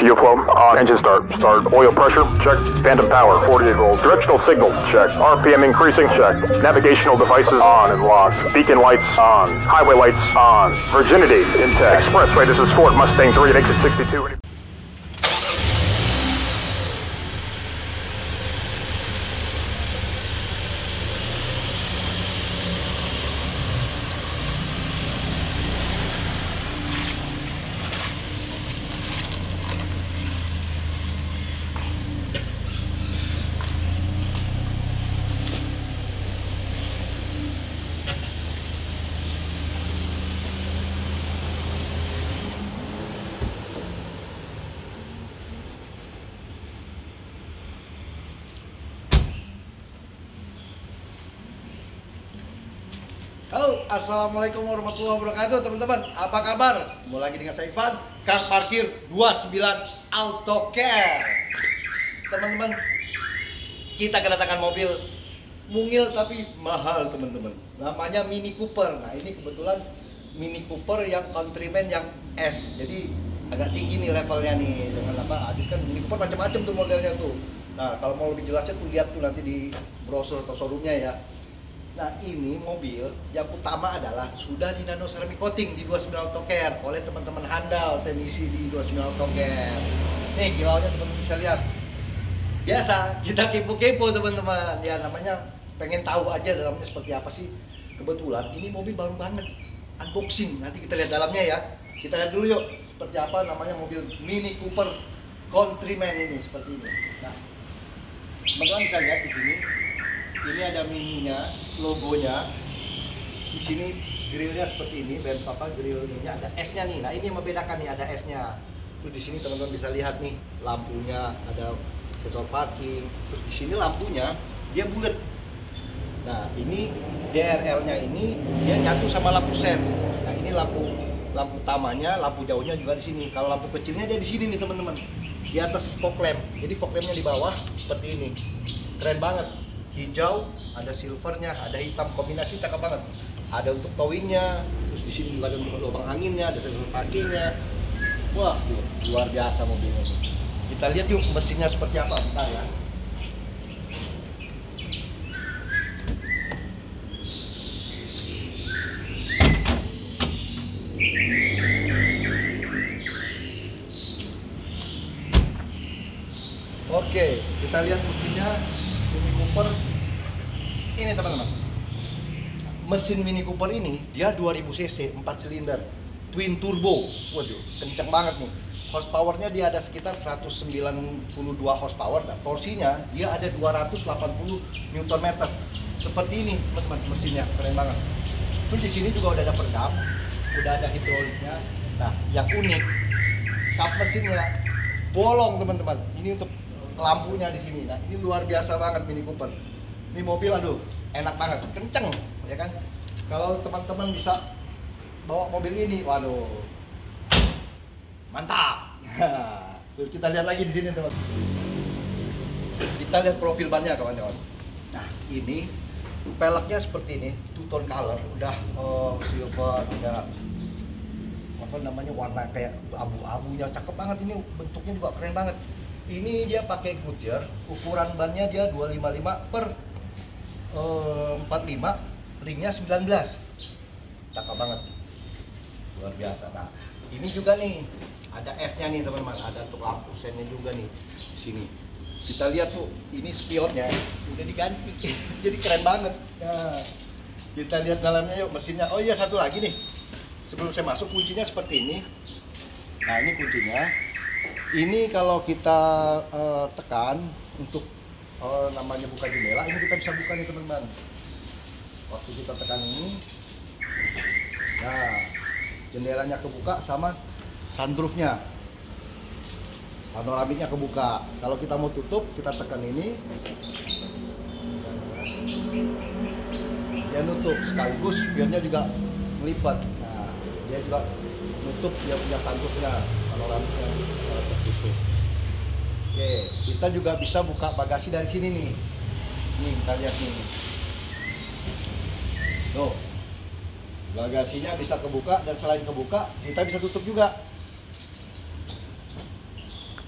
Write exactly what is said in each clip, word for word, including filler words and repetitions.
fuel flow on. Engine start. Start. Oil pressure. Check. Phantom power. forty-eight volts. Directional signal. Check. R P M increasing. Check. Navigational devices on and locked. Beacon lights on. Highway lights on. Virginity intact. Expressway. This is Ford Mustang three at exit sixty-two. Halo, assalamualaikum warahmatullahi wabarakatuh teman-teman. Apa kabar? Kembali lagi dengan saya Ivan, Kang Parkir dua puluh sembilan Auto Care. Teman-teman, kita kedatangan mobil mungil tapi mahal teman-teman. Namanya Mini Cooper. Nah ini kebetulan Mini Cooper yang Countryman yang S. Jadi agak tinggi nih levelnya nih. Dengan apa? Adik kan Mini Cooper macam-macam tuh modelnya tuh. Nah kalau mau lebih jelasnya tuh lihat tuh nanti di browser atau showroomnya ya. Nah ini mobil yang utama adalah sudah di nano ceramic coating di dua puluh sembilan Auto Care oleh teman-teman handal teknisi di dua puluh sembilan Auto Care. Nih kilauannya teman-teman bisa lihat. Biasa kita kepo-kepo teman-teman. Ya namanya pengen tahu aja dalamnya seperti apa sih. Kebetulan ini mobil baru banget unboxing. Nanti kita lihat dalamnya ya. Kita lihat dulu yuk seperti apa namanya mobil Mini Cooper Countryman ini seperti ini. Nah teman-teman bisa lihat di sini. Ini ada mininya, logonya. Di sini grillnya seperti ini, dan apa grillnya ada S-nya nih. Nah ini yang membedakan nih ada S-nya. Terus di sini teman-teman bisa lihat nih lampunya, ada sensor parking. Terus di sini lampunya dia bulat. Nah ini D R L-nya ini dia nyatu sama lampu sen. Nah ini lampu lampu utamanya, lampu jauhnya juga di sini. Kalau lampu kecilnya dia di sini nih teman-teman. Di atas fog lamp. Jadi fog lampnya di bawah seperti ini. Keren banget. Hijau, ada silvernya, ada hitam, kombinasi cakep banget. Ada untuk towingnya, terus di sini juga ada untuk lubang anginnya, ada sensor parkingnya. Wah, tuh, luar biasa mobilnya. Kita lihat yuk mesinnya seperti apa, bentar ya. Oke, kita lihat mesinnya. Mini Cooper ini teman-teman, mesin Mini Cooper ini dia dua ribu cc, empat silinder, twin turbo. Waduh, kencang banget nih. Horsepowernya dia ada sekitar seratus sembilan puluh dua horsepower. Nah, torsinya dia ada dua ratus delapan puluh newton meter. Seperti ini teman-teman, mesinnya keren banget. Terus di sini juga udah ada peredam, udah ada hidroliknya. Nah, yang unik, kap mesinnya bolong teman-teman. Ini untuk lampunya di sini. Nah ini luar biasa banget Mini Cooper. Ini mobil aduh enak banget, kenceng ya kan. Kalau teman-teman bisa bawa mobil ini, waduh mantap. Terus kita lihat lagi di sini teman. Kita lihat profil bannya kawan-kawan. Nah ini peleknya seperti ini, two tone color, udah oh, silver, udah apa namanya warna kayak abu-abunya cakep banget. Ini bentuknya juga keren banget. Ini dia pakai Goodyear, ukuran bannya dia dua lima lima per empat lima, ringnya sembilan belas. Cakep banget. Luar biasa. Nah, ini juga nih ada S-nya nih teman-teman, ada untuk lampu sennya juga nih di sini. Kita lihat tuh, ini spionnya udah diganti. Jadi keren banget. Nah, kita lihat dalamnya yuk mesinnya. Oh iya satu lagi nih. Sebelum saya masuk kuncinya seperti ini. Nah, ini kuncinya. Ini kalau kita uh, tekan untuk uh, namanya buka jendela, ini kita bisa buka nih teman-teman. Waktu kita tekan ini, nah jendelanya kebuka sama sunroofnya, panoramiknya kebuka. Kalau kita mau tutup, kita tekan ini, dia nutup sekaligus spionnya juga melipat. Nah dia juga nutup dia punya sunroofnya, panoramiknya tertutup. Oke, kita juga bisa buka bagasi dari sini nih. Nih kita lihat nih. Tuh, bagasinya bisa kebuka, dan selain kebuka kita bisa tutup juga.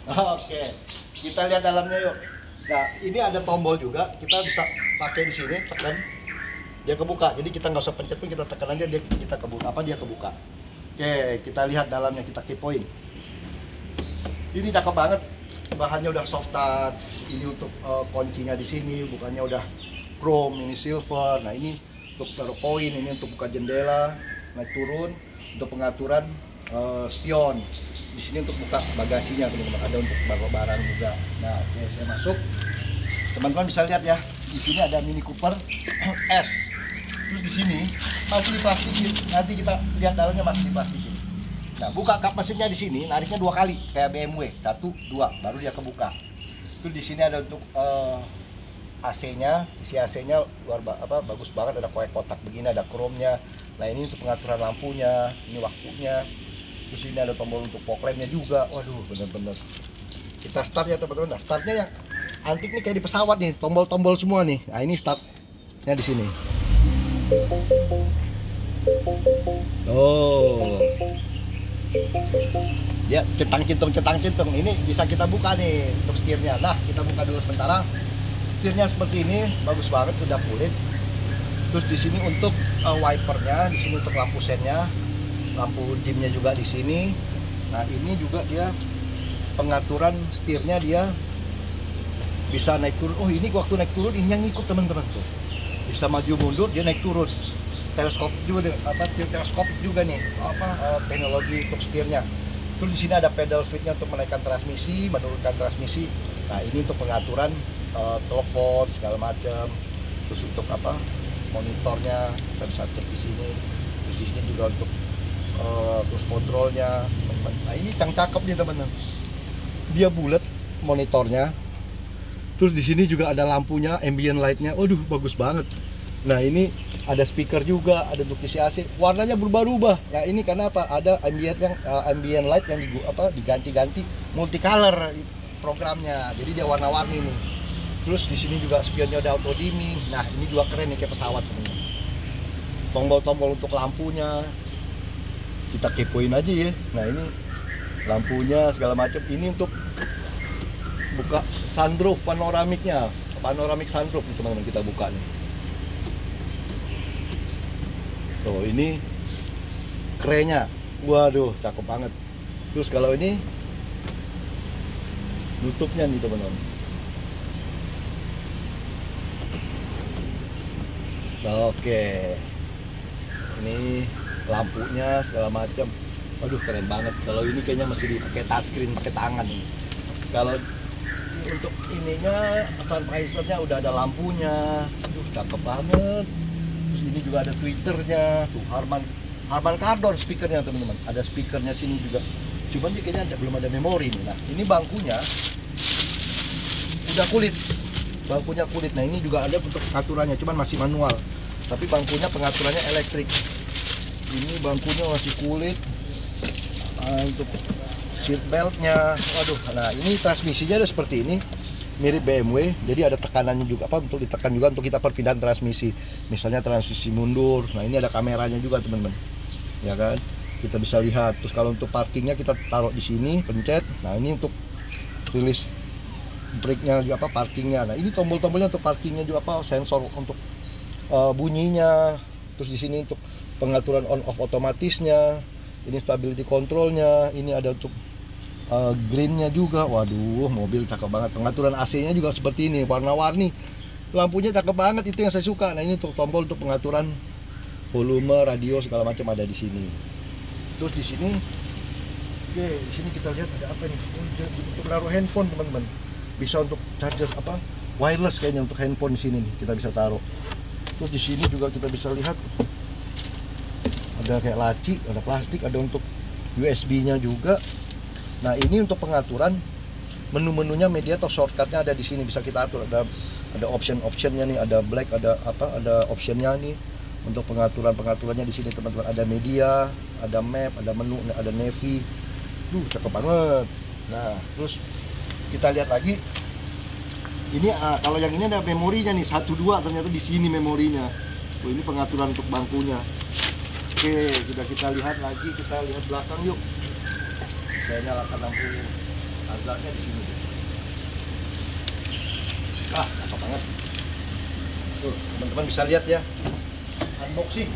Oke, kita lihat dalamnya yuk. Nah, ini ada tombol juga, kita bisa pakai di sini, tekan, dia kebuka. Jadi kita nggak usah pencet pun, kita tekan aja dia kita kebuka. Apa dia kebuka? Oke, kita lihat dalamnya, kita kepoin. Ini cakep banget, bahannya udah soft touch. Ini untuk uh, kuncinya di sini, bukannya udah chrome, ini silver. Nah ini untuk taruh koin, ini untuk buka jendela, naik turun, untuk pengaturan uh, spion. Di sini untuk buka bagasinya, teman-teman. Ada untuk bawa barang juga. Nah, oke, saya masuk. Teman-teman bisa lihat ya. Di sini ada Mini Cooper S. Terus di sini masih diplastikin. Nanti kita lihat dalamnya masih diplastikin. Nah, buka kap mesinnya di sini, nariknya dua kali kayak B M W. Satu, dua, baru dia kebuka. Terus di sini ada untuk uh, A C-nya, isi A C-nya luar apa bagus banget, ada kayak kotak begini, ada chrome-nya. Nah, ini untuk pengaturan lampunya, ini waktunya. Terus ini ada tombol untuk fog lamp-nya juga. Waduh, bener-bener. Kita start ya teman-teman. Nah, startnya yang antik nih kayak di pesawat nih, tombol-tombol semua nih. Nah, ini startnya di sini. Oh. Ya, centang cintung centang cintung. Ini bisa kita buka nih untuk setirnya. Nah, kita buka dulu sementara. Setirnya seperti ini, bagus banget, udah kulit. Terus di sini untuk uh, wipernya, di sini untuk lampu sennya. Lampu dimnya juga di sini. Nah, ini juga dia pengaturan setirnya, dia bisa naik turun. Oh, ini waktu naik turun ini yang ngikut teman-teman tuh. Bisa maju mundur, dia naik turun. Teleskop juga apa teleskopik juga nih. Apa uh, teknologi untuk setirnya. Terus di sini ada pedal switch-nya untuk menaikkan transmisi, menurunkan transmisi. Nah, ini untuk pengaturan uh, telepon segala macam. Terus untuk apa? Monitornya kita bisa cek di sini. Terus di sini juga untuk Uh, terus kontrolnya. Nah, ini cang cakep nih teman-teman. Dia bulat monitornya. Terus di sini juga ada lampunya, ambient light-nya. Waduh, bagus banget. Nah, ini ada speaker juga, ada untuk isi A C. Warnanya berubah-ubah. Nah, ini karena apa? Ada ambient yang uh, ambient light yang digu, apa diganti-ganti multicolor programnya. Jadi dia warna-warni nih. Terus di sini juga spionnya ada auto dimming. Nah, ini juga keren nih kayak pesawat teman-teman. Tombol-tombol untuk lampunya. Kita kepoin aja ya. Nah, ini lampunya segala macam. Ini untuk buka sunroof panoramiknya, panoramik sunroof nih teman-teman, kita buka nih. Tuh, ini kerennya. Waduh, cakep banget. Terus kalau ini tutupnya nih teman-teman. Oke. Ini lampunya segala macam. Waduh, keren banget. Kalau ini kayaknya masih dipakai touchscreen, pakai tangan nih. Kalau untuk ininya sun visornya udah ada lampunya. Aduh, cakep banget. Terus ini juga ada Twitternya. Tuh, Harman Harman Kardon speakernya teman-teman. Ada speakernya sini juga. Cuman dia kayaknya ada, belum ada memori nih. Nah, ini bangkunya udah kulit. Bangkunya kulit. Nah, ini juga ada untuk pengaturannya, cuman masih manual. Tapi bangkunya pengaturannya elektrik. Ini bangkunya masih kulit. Nah, untuk seat beltnya, waduh. Nah, ini transmisinya ada seperti ini, mirip B M W. Jadi ada tekanannya juga, apa untuk ditekan juga untuk kita perpindahan transmisi. Misalnya transmisi mundur. Nah, ini ada kameranya juga teman-teman. Ya kan? Kita bisa lihat. Terus kalau untuk parkingnya kita taruh di sini, pencet. Nah, ini untuk rilis brake-nya juga, apa parkingnya. Nah, ini tombol-tombolnya untuk parkingnya juga, apa sensor untuk uh, bunyinya. Terus di sini untuk pengaturan on off otomatisnya, ini stability controlnya, ini ada untuk uh, greennya juga. Waduh, mobil cakep banget. Pengaturan A C-nya juga seperti ini, warna-warni. Lampunya cakep banget, itu yang saya suka. Nah, ini untuk tombol untuk pengaturan volume, radio segala macam ada di sini. Terus di sini, oke, di sini kita lihat ada apa nih? Untuk menaruh handphone teman-teman. Bisa untuk charger apa? Wireless kayaknya untuk handphone di sini nih, kita bisa taruh. Terus di sini juga kita bisa lihat ada kayak laci, ada plastik, ada untuk U S B-nya juga. Nah, ini untuk pengaturan menu-menunya, media atau shortcut-nya ada di sini, bisa kita atur. Ada ada option-optionnya nih, ada black, ada apa, ada optionnya nih untuk pengaturan-pengaturannya di sini teman-teman. Ada media, ada map, ada menu, ada navy. Duh, cakep banget. Nah, terus kita lihat lagi. Ini ah, kalau yang ini ada memorinya nih, satu dua ternyata di sini memorinya. Oh, ini pengaturan untuk bangkunya. Oke, sudah kita lihat lagi, kita lihat belakang yuk. Saya nyalakan lampu Hazardnya di sini. Ah, cakep banget. Tuh, teman-teman bisa lihat ya. Unboxing.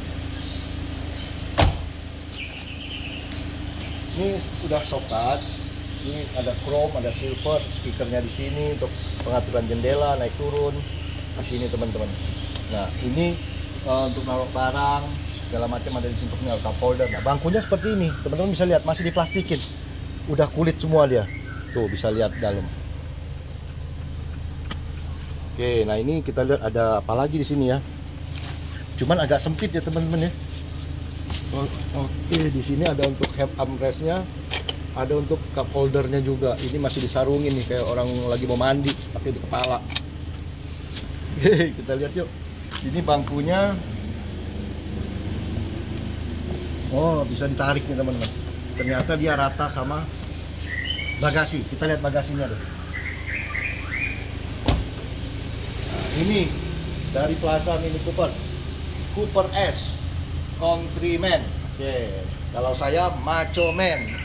Ini udah soft touch. Ini ada chrome, ada silver, speakernya di sini untuk pengaturan jendela naik turun. Di sini teman-teman. Nah, ini uh, untuk naruh barang segala macam ada di sini, untuk cup holder. Nah, bangkunya seperti ini. Teman-teman bisa lihat masih diplastikin. Udah kulit semua dia. Tuh, bisa lihat dalam. Oke, nah ini kita lihat ada apa lagi di sini ya. Cuman agak sempit ya teman-teman ya. Oke, di sini ada untuk head armrestnya, ada untuk cup holdernya juga. Ini masih disarungin nih kayak orang lagi mau mandi pakai di kepala. Oke, kita lihat yuk. Ini bangkunya. Oh, bisa ditarik nih teman-teman. Ternyata dia rata sama bagasi. Kita lihat bagasinya deh. Ini dari Plaza Mini Cooper, Cooper S Countryman. Oke, kalau saya Macho Man.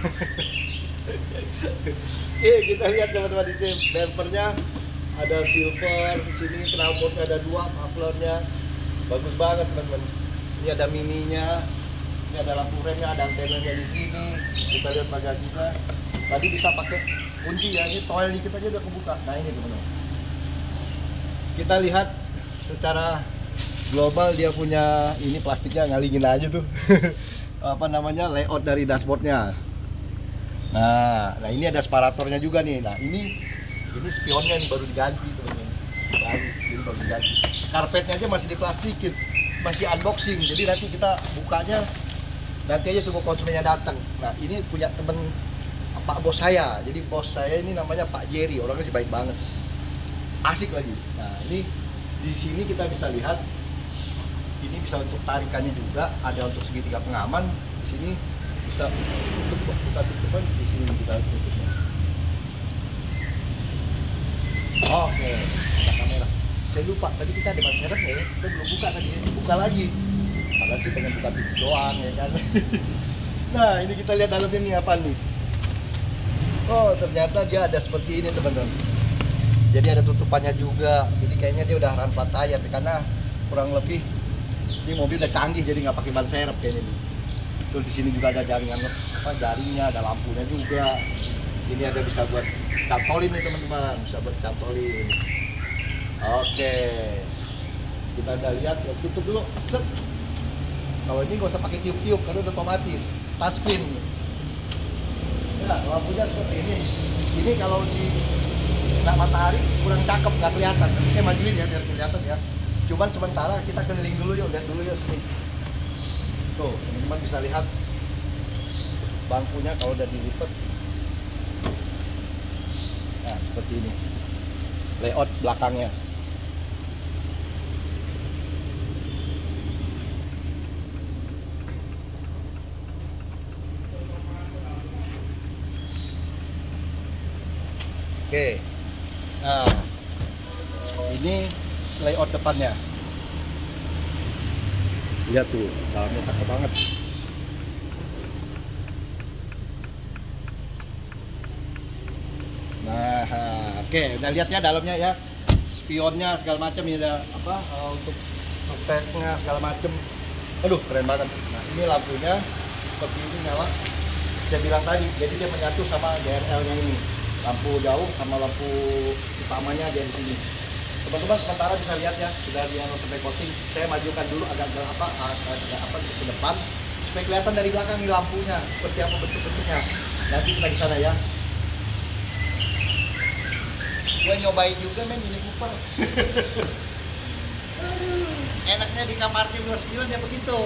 Oke, kita lihat teman-teman di sini bumpernya ada silver, di sini knalpotnya ada dua, mufflernya bagus banget teman-teman. Ini ada mininya, ini ada lampu remnya, ada antenanya di sini. Kita lihat bagasinya. Tadi bisa pakai kunci ya, ini toel dikit aja udah kebuka. Nah ini teman-teman. Kita lihat secara global dia punya ini plastiknya ngalingin aja tuh. Apa namanya, layout dari dashboardnya. Nah, nah ini ada separatornya juga nih. Nah ini ini spionnya nih baru diganti teman-teman. Baru, ini baru diganti. Karpetnya aja masih diplastikin, masih unboxing. Jadi nanti kita bukanya nanti aja tunggu konsumennya datang. Nah ini punya temen Pak bos saya. Jadi bos saya ini namanya Pak Jerry, orangnya sih baik banget. Asik lagi. Nah ini di sini kita bisa lihat ini bisa untuk tarikannya juga, ada untuk segitiga pengaman. Di sini bisa tutup, kita tutupkan di sini kita tutupnya. Oke, kita kamera. Saya lupa tadi kita ada ban serep ya, kita belum buka tadi, buka lagi. Padahal sih pengen buka pintu doang ya kan. Nah ini kita lihat dalamnya ini apa nih? Oh ternyata dia ada seperti ini teman-teman. Jadi ada tutupannya juga. Jadi kayaknya dia udah run flat tire karena kurang lebih ini mobil udah canggih jadi nggak pakai ban serep kayaknya nih. Terus di sini juga ada jaringan apa jaringnya, ada lampunya juga. Ini ada bisa buat cantolin nih teman-teman, bisa buat cantolin. Oke. Kita udah lihat, ya, tutup dulu. Set. Kalau ini nggak usah pakai tiup-tiup karena udah otomatis touchscreen. Ya, lampunya seperti ini. Ini kalau di kena matahari kurang cakep, nggak kelihatan. Nanti saya majuin ya biar kelihatan ya. Cuman sementara kita keliling dulu yuk, lihat dulu yuk sini. Tuh, teman-teman bisa lihat bangkunya kalau udah dilipat. Nah, seperti ini. Layout belakangnya. Oke. Nah, ini layout depannya. Lihat tuh, dalamnya cakep banget. Nah, oke, udah lihat ya dalamnya ya. Spionnya segala macam ini ada apa uh, untuk speknya segala macam. Aduh, keren banget. Nah, ini lampunya seperti ini nyala. Saya bilang tadi, jadi dia menyatu sama D R L-nya ini. Lampu jauh sama lampu utamanya ada di sini. Teman-teman sementara bisa lihat ya, sudah di sampai coating. Saya majukan dulu agak agak apa agak apa ke depan supaya kelihatan dari belakang nih lampunya seperti apa bentuk-bentuknya. Nanti kita di sana ya. Gue nyobain juga men ini Cooper. Enaknya di Car Parkir dua puluh sembilan ya begitu.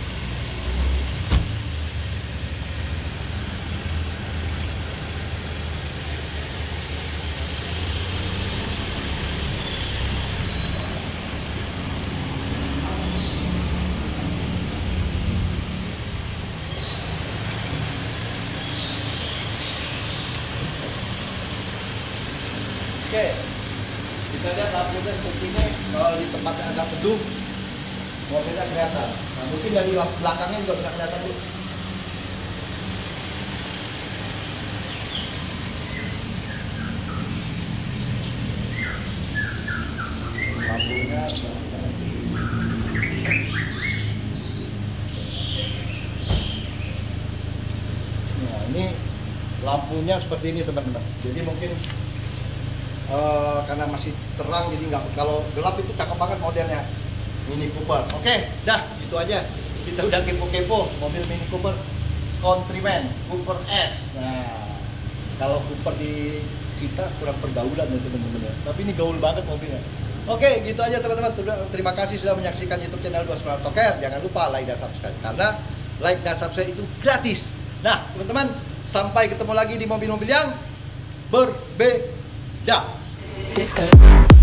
Oke, kita lihat lampunya seperti ini. Kalau di tempat yang agak teduh, mobilnya kelihatan. Nah, mungkin dari lampu belakangnya juga bisa kelihatan tuh. ini lampunya seperti ini teman-teman. Jadi mungkin uh, karena masih terang, jadi nggak, kalau gelap itu cakep banget modelnya. Mini Cooper. Oke, dah itu aja. Kita udah kepo-kepo mobil Mini Cooper Countryman Cooper S. Nah, kalau Cooper di kita kurang pergaulan ya teman-teman ya. Tapi ini gaul banget mobilnya. Oke, gitu aja teman-teman. Terima kasih sudah menyaksikan YouTube channel dua sembilan Toker. Jangan lupa like dan subscribe karena like dan subscribe itu gratis. Nah, teman-teman, sampai ketemu lagi di mobil-mobil yang berbeda.